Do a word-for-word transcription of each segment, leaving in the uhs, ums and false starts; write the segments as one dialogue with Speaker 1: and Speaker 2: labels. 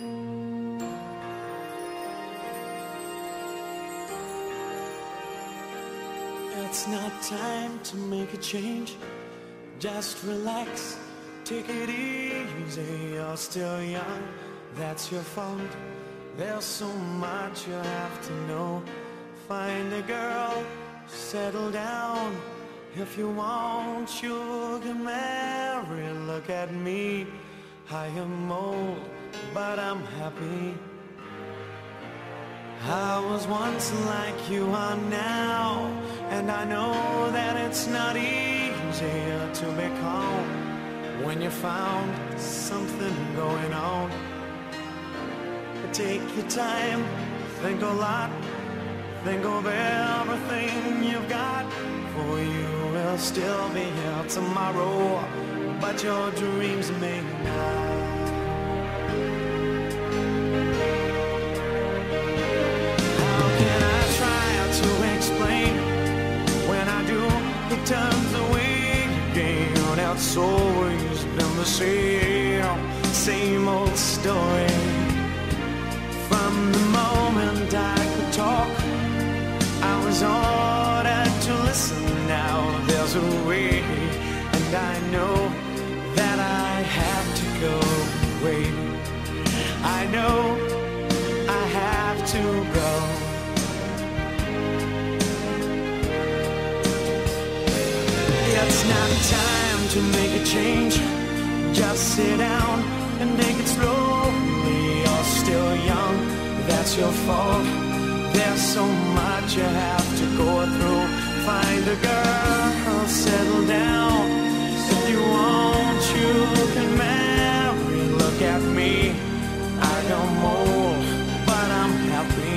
Speaker 1: It's not time to make a change. Just relax, take it easy. You're still young, that's your fault. There's so much you have to know. Find a girl, settle down. If you want, you can marry. Look at me, I am old, but I'm happy. I was once like you are now, and I know that it's not easier to be calm when you found something going on. Take your time, think a lot, think of everything you've got. For you will still be here tomorrow, but your dreams may not. How can I try to explain? When I do, it turns away again. It's always been the same, same old story. From the moment I could talk, I was ordered to listen. Now there's a way, and I know that I have to go away. I know I have to go. It's not time to make a change. Just sit down and take it slowly. You're still young, that's your fault. There's so much you have to go through. Find a girl, settle down. If you want, you can marry. Look at me, I am old, but I'm happy.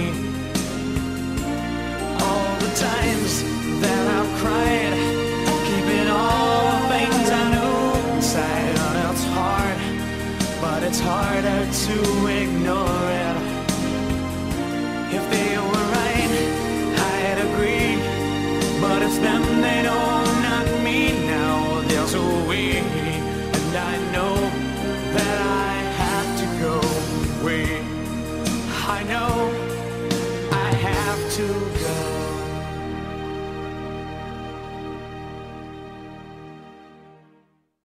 Speaker 1: All the times that I've cried, keeping all the things I knew inside. And it's hard, but it's harder to ignore it. If they were right, I'd agree, but it's them they know, not me. Now there's a way, and I know that I have to go away. I know I have to go.